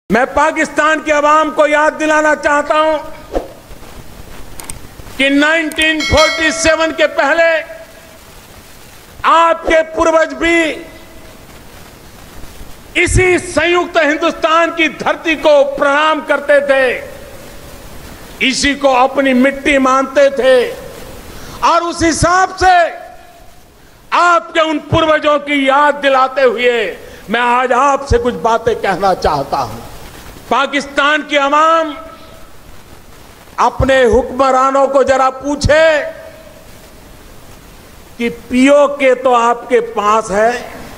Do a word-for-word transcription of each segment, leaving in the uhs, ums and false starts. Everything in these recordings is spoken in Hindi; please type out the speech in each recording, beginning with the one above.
मैं पाकिस्तान की आवाम को याद दिलाना चाहता हूं कि उन्नीस सौ सैंतालीस के पहले आपके पूर्वज भी इसी संयुक्त हिंदुस्तान की धरती को प्रणाम करते थे, इसी को अपनी मिट्टी मानते थे और उस हिसाब से आपके उन पूर्वजों की याद दिलाते हुए मैं आज आपसे कुछ बातें कहना चाहता हूं। पाकिस्तान की अवाम अपने हुक्मरानों को जरा पूछे कि पीओके तो आपके पास है,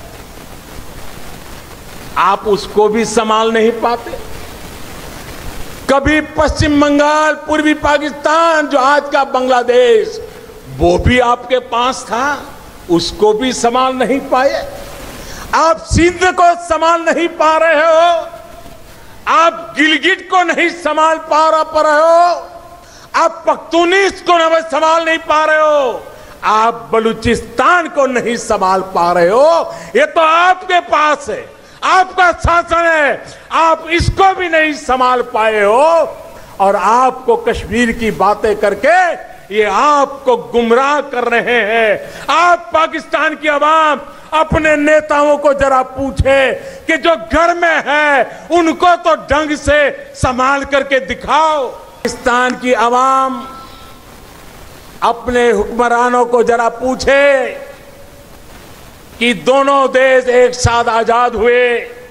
आप उसको भी संभाल नहीं पाते। कभी पश्चिम बंगाल, पूर्वी पाकिस्तान जो आज का बांग्लादेश, वो भी आपके पास था, उसको भी संभाल नहीं पाए। आप सिंध को संभाल नहीं पा रहे हो, आप गिलगिट को नहीं संभाल पा रहे हो, आप पख्तूनिस को नहीं संभाल नहीं पा रहे हो, आप बलूचिस्तान को नहीं संभाल पा रहे हो। ये तो आपके पास है, आपका शासन है, आप इसको भी नहीं संभाल पाए हो और आपको कश्मीर की बातें करके ये आपको गुमराह कर रहे हैं। आप पाकिस्तान की आवाम अपने नेताओं को जरा पूछे कि जो घर में है उनको तो ढंग से संभाल करके दिखाओ। पाकिस्तान की आवाम अपने हुक्मरानों को जरा पूछे कि दोनों देश एक साथ आजाद हुए,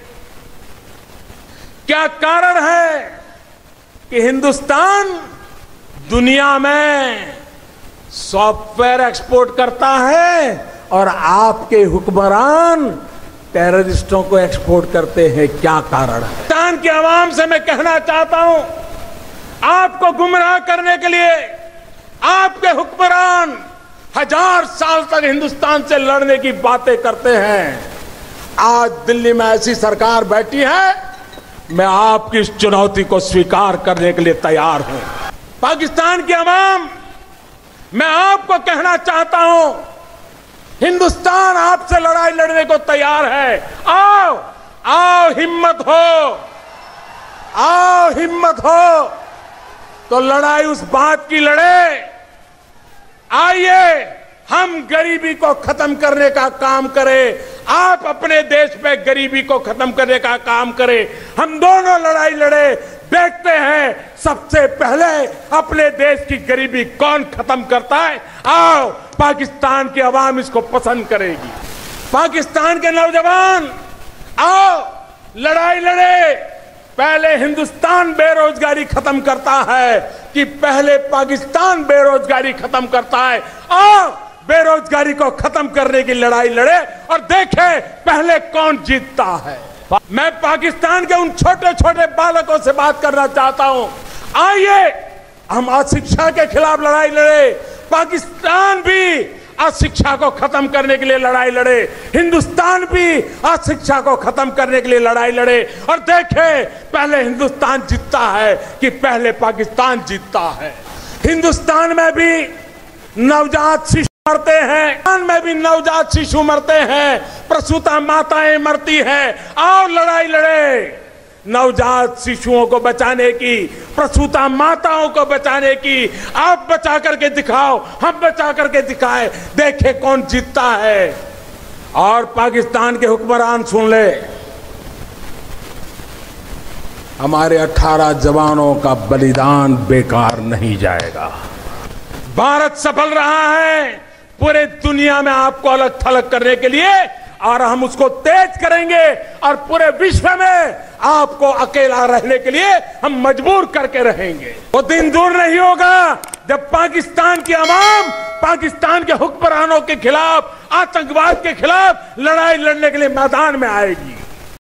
क्या कारण है कि हिंदुस्तान दुनिया में सॉफ्टवेयर एक्सपोर्ट करता है और आपके हुक्मरान टेररिस्टों को एक्सपोर्ट करते हैं? क्या कारण है? हिंदुस्तान की आवाम से मैं कहना चाहता हूं, आपको गुमराह करने के लिए आपके हुक्मरान हजार साल तक हिंदुस्तान से लड़ने की बातें करते हैं। आज दिल्ली में ऐसी सरकार बैठी है, मैं आपकी इस चुनौती को स्वीकार करने के लिए तैयार हूं। पाकिस्तान की आवाम, मैं आपको कहना चाहता हूं, हिंदुस्तान आपसे लड़ाई लड़ने को तैयार है। आओ आओ, हिम्मत हो, आओ हिम्मत हो तो लड़ाई उस बात की लड़े। आइए हम गरीबी को खत्म करने का काम करें, आप अपने देश में गरीबी को खत्म करने का काम करें, हम दोनों लड़ाई लड़े। देखते हैं सबसे पहले अपने देश की गरीबी कौन खत्म करता है। आओ, पाकिस्तान की आवाम इसको पसंद करेगी। पाकिस्तान के नौजवान आओ लड़ाई लड़े। पहले हिंदुस्तान बेरोजगारी खत्म करता है कि पहले पाकिस्तान बेरोजगारी खत्म करता है? आओ बेरोजगारी को खत्म करने की लड़ाई लड़े और देखें पहले कौन जीतता है। मैं पाकिस्तान के उन छोटे छोटे बालकों से बात करना चाहता हूं, आइए हम अशिक्षा के खिलाफ लड़ाई लड़े। पाकिस्तान भी अशिक्षा को खत्म करने के लिए लड़ाई लड़े, हिंदुस्तान भी अशिक्षा को खत्म करने के लिए लड़ाई लड़े और देखें पहले हिंदुस्तान जीतता है कि पहले पाकिस्तान जीतता है। हिंदुस्तान में भी नवजात शिशु मरते हैं, हिंदुस्तान में भी नवजात शिशु मरते हैं, प्रसूता माताएं मरती हैं। आओ लड़ाई लड़े नवजात शिशुओं को बचाने की, प्रसूता माताओं को बचाने की। आप बचा करके दिखाओ, हम बचा करके दिखाएं, देखें कौन जीतता है। और पाकिस्तान के हुक्मरान सुन ले, हमारे अठारह जवानों का बलिदान बेकार नहीं जाएगा। भारत सफल रहा है पूरे दुनिया में आपको अलग थलग करने के लिए और हम उसको तेज करेंगे और पूरे विश्व में आपको अकेला रहने के लिए हम मजबूर करके रहेंगे। वो दिन दूर नहीं होगा जब पाकिस्तान की आवाम पाकिस्तान के हुक्मरानों के खिलाफ, आतंकवाद के खिलाफ लड़ाई लड़ने के लिए मैदान में आएगी।